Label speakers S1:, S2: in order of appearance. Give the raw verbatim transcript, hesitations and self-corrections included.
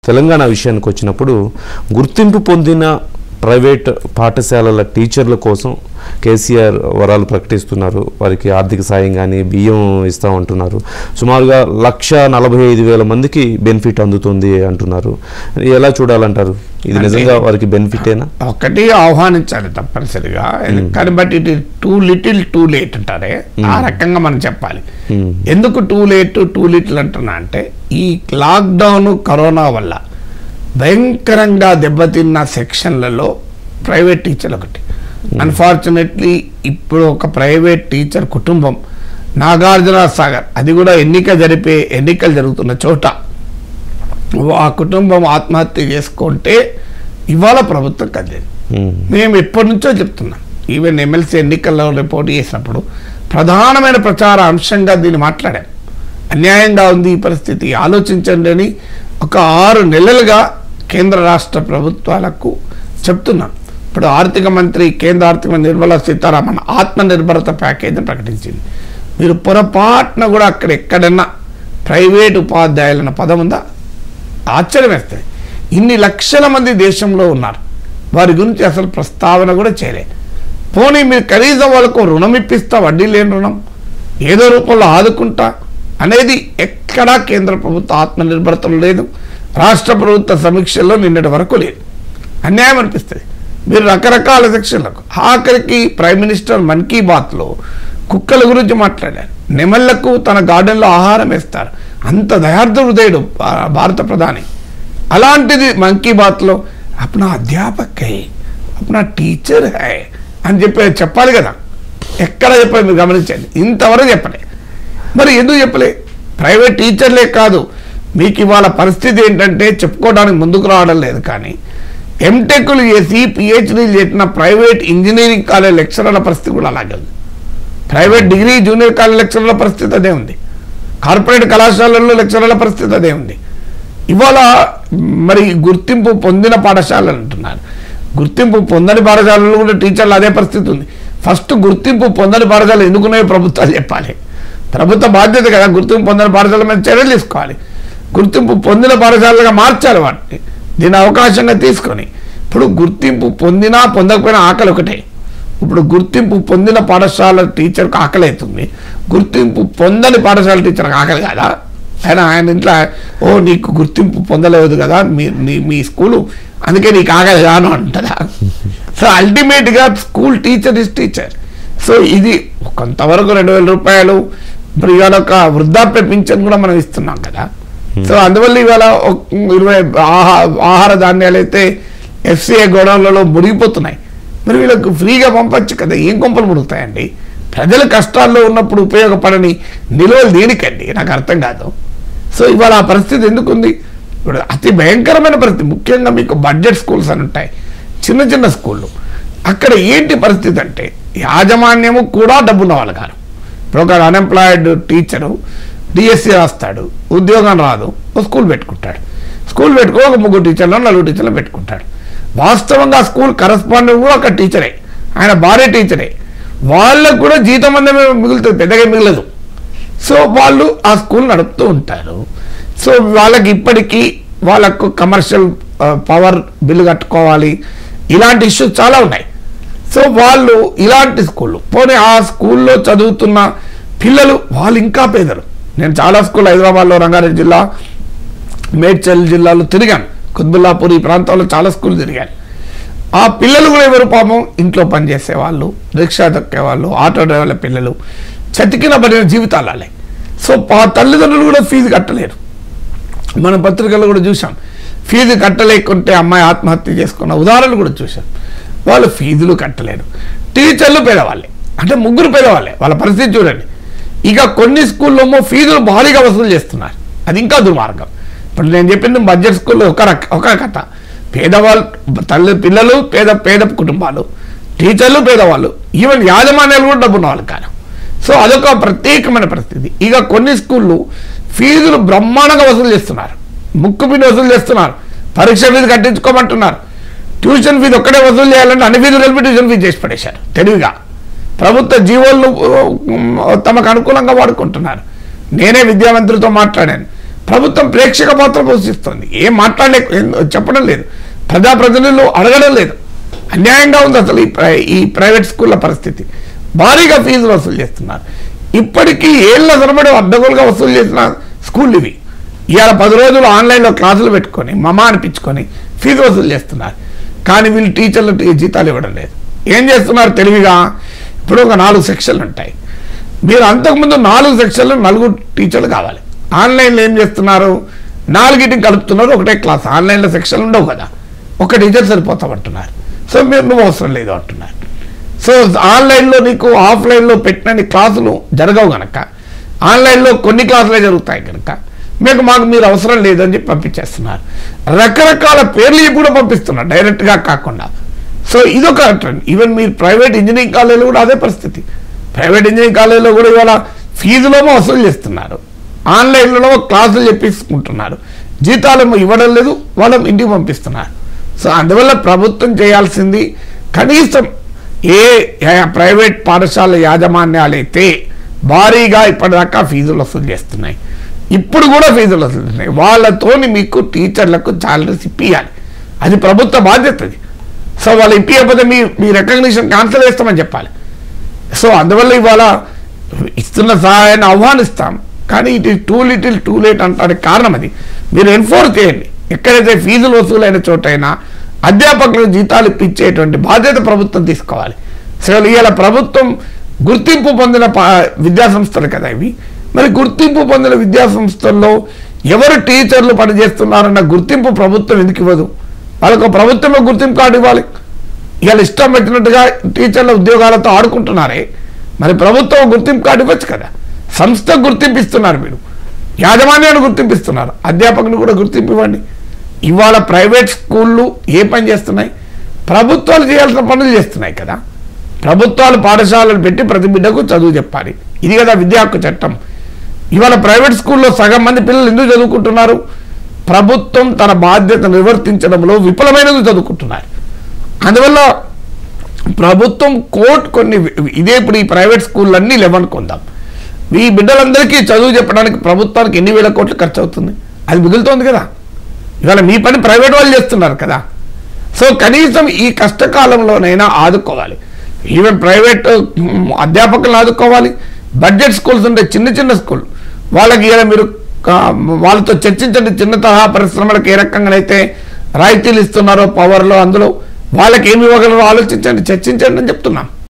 S1: తెలంగాణ విషయానికి వచ్చినప్పుడు గుర్తింపు పొందిన ప్రైవేట్ పాఠశాలల టీచర్ల కోసం కేసీఆర్ వరాలు ప్రకటిస్తున్నారు. వారికి ఆర్థిక సాయం కానీ బియ్యం ఇస్తూ ఉంటున్నారు. సుమారుగా లక్ష నలభై ఐదు వేల మందికి బెనిఫిట్ అందుతుంది అంటున్నారు. ఎలా చూడాలంటారు? ఇది నిజంగా వారికి బెనిఫిటేనా?
S2: ఒకటి ఆహ్వానించాలి తప్పనిసరిగా, కానీ but it is too little too late అంటారే, ఆ రకంగా మనం చెప్పాలి. ఎందుకు టూ లేట్ టూ లిటిల్ అంటున్నా అంటే, ఈ లాక్డౌన్ కరోనా వల్ల భయంకరంగా దెబ్బతిన్న సెక్షన్లలో ప్రైవేట్ టీచర్ ఒకటి. అన్ఫార్చునేట్లీ ఇప్పుడు ఒక ప్రైవేట్ టీచర్ కుటుంబం నాగార్జున సాగర్, అది కూడా ఎన్నిక జరిపే ఎన్నికలు జరుగుతున్న చోట, ఆ కుటుంబం ఆత్మహత్య చేసుకుంటే ఇవాళ ప్రభుత్వం కదిలేదు. మేము ఎప్పటి నుంచో చెప్తున్నాం, ఈవెన్ ఎమ్మెల్సీ ఎన్నికల్లో రిపోర్ట్ చేసినప్పుడు ప్రధానమైన ప్రచార అంశంగా దీన్ని మాట్లాడాం. అన్యాయంగా ఉంది ఈ పరిస్థితి, ఆలోచించండి అని ఒక ఆరు నెలలుగా కేంద్ర రాష్ట్ర ప్రభుత్వాలకు చెప్తున్నాం. ఇప్పుడు ఆర్థిక మంత్రి, కేంద్ర ఆర్థిక మంత్రి నిర్మలా సీతారామన్ ఆత్మనిర్భరత ప్యాకేజీని ప్రకటించింది. మీరు పొరపాటున కూడా అక్కడ ఎక్కడన్నా ప్రైవేట్ ఉపాధ్యాయులన్న పదం ఉందా? ఆశ్చర్యం వేస్తుంది. ఇన్ని లక్షల మంది దేశంలో ఉన్నారు, వారి గురించి అసలు ప్రస్తావన కూడా చేయలేదు. పోనీ మీరు కనీసం వాళ్ళకు రుణం ఇప్పిస్తా, వడ్డీ లేని రుణం ఏదో రూపంలో ఆదుకుంటా అనేది ఎక్కడా కేంద్ర ప్రభుత్వ ఆత్మనిర్భరతలు లేదు, రాష్ట్ర ప్రభుత్వ సమీక్షల్లో నిన్నటి వరకు లేదు. అన్యాయం అనిపిస్తుంది. మీరు రకరకాల సెక్షన్లకు, ఆఖరికి ప్రైమ్ మినిస్టర్ మన్ కీ బాత్లో కుక్కల గురించి మాట్లాడారు. నెమళ్లకు తన గార్డెన్లో ఆహారం వేస్తారు, అంత దయార్థ హృదయుడు భారత ప్రధాని. అలాంటిది మన్ కీ బాత్లో అప్నా అధ్యాపక్ హై, అప్నా టీచర్ హై అని చెప్పి చెప్పాలి కదా. ఎక్కడ చెప్పాలి మీరు గమనించండి, ఇంతవరకు చెప్పలే. మరి ఎందుకు చెప్పలే? ప్రైవేట్ టీచర్లే కాదు, మీకు ఇవాళ పరిస్థితి ఏంటంటే చెప్పుకోవడానికి ముందుకు రావడం లేదు. కానీ ఎంటెక్లు చేసి పిహెచ్డీలు చేసిన ప్రైవేట్ ఇంజనీరింగ్ కాలేజ్ లెక్చరర్ల పరిస్థితి కూడా అలాగే ఉంది. ప్రైవేట్ డిగ్రీ జూనియర్ కాలేజ్ లెక్చరర్ల పరిస్థితి అదే ఉంది. కార్పొరేట్ కళాశాలల్లో లెక్చరర్ల పరిస్థితి అదే ఉంది. ఇవాళ మరి గుర్తింపు పొందిన పాఠశాలలు అంటున్నారు, గుర్తింపు పొందని పాఠశాలల్లో కూడా టీచర్లు అదే పరిస్థితి ఉంది. ఫస్ట్ గుర్తింపు పొందని పాఠశాలలు ఎందుకున్నాయో ప్రభుత్వాలు చెప్పాలి. ప్రభుత్వ బాధ్యత కదా, గుర్తింపు పొందిన పాఠశాల మీద చర్యలు తీసుకోవాలి, గుర్తింపు పొందిన పాఠశాలగా మార్చాలి వాటిని, దీని అవకాశంగా తీసుకొని. ఇప్పుడు గుర్తింపు పొందినా పొందకపోయినా ఆకలి ఒకటే. ఇప్పుడు గుర్తింపు పొందిన పాఠశాల టీచర్కి ఆకలి అవుతుంది, గుర్తింపు పొందని పాఠశాల టీచర్కి ఆకలి కాదా? ఆయన ఆయన ఇంట్లో ఓ నీకు గుర్తింపు పొందలేదు కదా మీ మీ స్కూలు, అందుకే నీకు ఆకలి కాను అంటదా? సో అల్టిమేట్గా school teacher is teacher. So ఇది కొంతవరకు రెండు వేల రూపాయలు ఇప్పుడు ఇవాళ ఒక వృద్ధాప్య పింఛన్ కూడా మనం ఇస్తున్నాం కదా. సో అందువల్ల ఇవాళ ఇరవై ఆహా ఆహార ధాన్యాలు అయితే ఎఫ్సిఐ గోడౌన్లలో మునిగిపోతున్నాయి. మరి వీళ్ళకు ఫ్రీగా పంపచ్చు కదా, ఏం కొంపలు ముడుగుతాయండి? ప్రజల కష్టాల్లో ఉన్నప్పుడు ఉపయోగపడని నిల్వలు దేనికండి? నాకు అర్థం కాదు. సో ఇవాళ ఆ పరిస్థితి ఎందుకుంది? ఇప్పుడు అతి భయంకరమైన పరిస్థితి. ముఖ్యంగా మీకు బడ్జెట్ స్కూల్స్ అని ఉంటాయి, చిన్న చిన్న స్కూళ్ళు. అక్కడ ఏంటి పరిస్థితి అంటే యాజమాన్యము కూడా డబ్బున్న వాళ్ళు కాదు. ఇప్పుడు ఒక అన్ఎంప్లాయిడ్ టీచరు డిఎస్సి రాస్తాడు, ఉద్యోగం రాదు, ఒక స్కూల్ పెట్టుకుంటాడు. స్కూల్ పెట్టుకో ఒక ముగ్గురు టీచర్లు నలుగురు టీచర్లు పెట్టుకుంటాడు. వాస్తవంగా స్కూల్ కరస్పాండెంట్ కూడా ఒక టీచరే, ఆయన భార్య టీచరే. వాళ్ళకు కూడా జీతం అందమే మిగులుతుంది, పెద్దగా మిగలదు. సో వాళ్ళు ఆ స్కూల్ నడుపుతూ ఉంటారు. సో వాళ్ళకి ఇప్పటికీ వాళ్ళకు కమర్షియల్ పవర్ బిల్లు కట్టుకోవాలి, ఇలాంటి ఇష్యూస్ చాలా ఉన్నాయి. సో వాళ్ళు ఇలాంటి స్కూళ్ళు, పోనీ ఆ స్కూల్లో చదువుతున్న పిల్లలు వాళ్ళు ఇంకా పేదలు. నేను చాలా స్కూల్ హైదరాబాద్లో, రంగారెడ్డి జిల్లా, మేడ్చల్ జిల్లాలో తిరిగాను, కుత్బుల్లాపూర్ ఈ ప్రాంతాల్లో చాలా స్కూల్ తిరిగాను. ఆ పిల్లలు కూడా ఎవరు పాపం ఇంట్లో పనిచేసే వాళ్ళు, రిక్షా తొక్కేవాళ్ళు, ఆటో డ్రైవర్ల పిల్లలు, చతికిన పడిన జీవితాలు అలాగే. సో ఆ తల్లిదండ్రులు కూడా ఫీజు కట్టలేరు. మన పత్రికల్లో కూడా చూసాం, ఫీజు కట్టలేకుంటే అమ్మాయి ఆత్మహత్య చేసుకున్న ఉదాహరణలు కూడా చూసాం. వాళ్ళు ఫీజులు కట్టలేరు. టీచర్లు పేదవాళ్ళే, అంటే ముగ్గురు పేదవాళ్ళే. వాళ్ళ పరిస్థితి చూడండి. ఇక కొన్ని స్కూల్లో ఫీజులు భారీగా వసూలు చేస్తున్నారు, అది ఇంకా దుర్మార్గం. ఇప్పుడు నేను చెప్పింది బడ్జెట్ స్కూల్లో ఒక రక ఒక కథ. పేదవాళ్ళు, తల్లి పిల్లలు పేద పేద కుటుంబాలు, టీచర్లు పేదవాళ్ళు, ఈవెన్ యాజమాన్యాలు కూడా డబ్బున్న వాళ్ళు కాదు. సో అదొక ప్రత్యేకమైన పరిస్థితి. ఇక కొన్ని స్కూళ్ళు ఫీజులు బ్రహ్మాండంగా వసూలు చేస్తున్నారు, ముక్కు మీద వసూలు చేస్తున్నారు, పరీక్ష ఫీజు కట్టించుకోమంటున్నారు. ట్యూషన్ ఫీజు ఒక్కడే వసూలు చేయాలంటే అన్ని ఫీజులు కలిపి ట్యూషన్ ఫీజు చేసి పడేశారు తెలివిగా. ప్రభుత్వ జీవోలను తమకు అనుకూలంగా వాడుకుంటున్నారు. నేనే విద్యామంత్రితో మాట్లాడాను, ప్రభుత్వం ప్రేక్షక పాత్ర పోషిస్తుంది. ఏం మాట్లాడలే చెప్పడం లేదు, ప్రజాప్రతినిధులు అడగడం లేదు. అన్యాయంగా ఉంది అసలు ఈ ప్రై ఈ ప్రైవేట్ స్కూళ్ళ పరిస్థితి. భారీగా ఫీజులు వసూలు చేస్తున్నారు. ఇప్పటికీ ఏళ్ళ తరబడి అడ్డగోలుగా వసూలు చేసిన స్కూల్ ఇవి. ఇవాళ పది రోజులు ఆన్లైన్లో క్లాసులు పెట్టుకొని మమ అనిపించుకొని ఫీజు వసూలు చేస్తున్నారు. కానీ వీళ్ళు టీచర్లు జీతాలు ఇవ్వడం లేదు. ఏం చేస్తున్నారు తెలివిగా? ఇప్పుడు ఒక నాలుగు సెక్షన్లు ఉంటాయి. మీరు అంతకుముందు నాలుగు సెక్షన్లు నలుగురు టీచర్లు కావాలి. ఆన్లైన్లో ఏం చేస్తున్నారు? నాలుగింటిని కలుపుతున్నారు, ఒకటే క్లాస్. ఆన్లైన్లో సెక్షన్లు ఉండవు కదా, ఒక టీచర్ సరిపోతామంటున్నారు. సో మీరు నువ్వు అవసరం లేదు అంటున్నారు. సో ఆన్లైన్లో నీకు ఆఫ్లైన్లో పెట్టినన్ని క్లాసులు జరగవు కనుక, ఆన్లైన్లో కొన్ని క్లాసులే జరుగుతాయి కనుక మీకు మాకు మీరు అవసరం లేదని చెప్పి పంపించేస్తున్నారు. రకరకాల పేర్లు కూడా పంపిస్తున్నారు డైరెక్ట్గా కాకుండా. సో ఇదొక ట్రెండ్. ఈవెన్ మీరు ప్రైవేట్ ఇంజనీరింగ్ కాలేజీలో కూడా అదే పరిస్థితి. ప్రైవేట్ ఇంజనీరింగ్ కాలేజీలో కూడా ఇవాళ ఫీజులోమో వసూలు చేస్తున్నారు, ఆన్లైన్లో క్లాసులు చెప్పించుకుంటున్నారు, జీతాలేమో ఇవ్వడం లేదు, వాళ్ళం ఇంటికి పంపిస్తున్నారు. సో అందువల్ల ప్రభుత్వం చేయాల్సింది కనీసం ఏ ప్రైవేట్ పాఠశాల యాజమాన్యాలైతే భారీగా ఇప్పటిదాకా ఫీజులు వసూలు చేస్తున్నాయి, ఇప్పుడు కూడా ఫీజులు వసూలు చేస్తున్నాయి, వాళ్ళతోని మీకు టీచర్లకు సాలరీస్ ఇప్పియాలి. అది ప్రభుత్వ బాధ్యత. అది సో వాళ్ళు ఇప్పియకపోతే మీ మీ రికగ్నిషన్ క్యాన్సిల్ చేస్తామని చెప్పాలి. సో అందువల్ల ఇవాళ ఇస్తున్న సహాయాన్ని ఆహ్వానిస్తాం, కానీ it is too little too late అంటానికి కారణం అది. మీరు ఎన్ఫోర్స్ చేయండి. ఎక్కడైతే ఫీజులు వసూలైన చోటైనా అధ్యాపకులకు జీతాలు ఇప్పించేటువంటి బాధ్యత ప్రభుత్వం తీసుకోవాలి. సో ఇవాళ ప్రభుత్వం గుర్తింపు పొందిన విద్యా సంస్థలు కదా ఇవి. మరి గుర్తింపు పొందిన విద్యా సంస్థల్లో ఎవరు టీచర్లు పనిచేస్తున్నారన్న గుర్తింపు ప్రభుత్వం ఎందుకు ఇవ్వదు? వాళ్ళకు ప్రభుత్వమే గుర్తింపు కార్డు ఇవ్వాలి. ఇవాళ ఇష్టం పెట్టినట్టుగా టీచర్ల ఉద్యోగాలతో ఆడుకుంటున్నారే, మరి ప్రభుత్వం గుర్తింపు కార్డు ఇవ్వచ్చు కదా. సంస్థ గుర్తింపిస్తున్నారు, మీరు యాజమాన్యాన్ని గుర్తింపిస్తున్నారు, అధ్యాపకుని కూడా గుర్తింపు ఇవ్వండి. ఇవాళ ప్రైవేట్ స్కూళ్ళు ఏ పని చేస్తున్నాయి? ప్రభుత్వాలు చేయాల్సిన పనులు చేస్తున్నాయి కదా. ప్రభుత్వాలు పాఠశాలలు పెట్టి ప్రతి బిడ్డకు చదువు చెప్పాలి, ఇది కదా విద్యా హక్కు చట్టం. ఇవాళ ప్రైవేట్ స్కూల్లో సగం మంది పిల్లలు ఎందుకు చదువుకుంటున్నారు? ప్రభుత్వం తన బాధ్యత నిర్వర్తించడంలో విఫలమైనది చదువుకుంటున్నారు. అందువల్ల ప్రభుత్వం కోర్టు కొన్ని ఇదే ఇప్పుడు ఈ ప్రైవేట్ స్కూళ్ళన్నీ లేవనుకుందాం, ఈ బిడ్డలందరికీ చదువు చెప్పడానికి ప్రభుత్వానికి ఎన్ని వేల కోట్లు ఖర్చు అవుతుంది? అది మిగులుతోంది కదా. ఇవాళ మీ పని ప్రైవేట్ వాళ్ళు చేస్తున్నారు కదా. సో కనీసం ఈ కష్టకాలంలోనైనా ఆదుకోవాలి. ఈవెన్ ప్రైవేట్ అధ్యాపకులను ఆదుకోవాలి. బడ్జెట్ స్కూల్స్ ఉంటే చిన్న చిన్న స్కూల్ వాళ్ళకి ఇలా మీరు వాళ్ళతో చర్చించండి. చిన్న తరహా పరిశ్రమలకు ఏ రకంగానైతే రాయితీలు ఇస్తున్నారో పవర్లో, అందులో వాళ్ళకి ఏమి ఇవ్వగలరో ఆలోచించండి, చర్చించండి అని చెప్తున్నాం.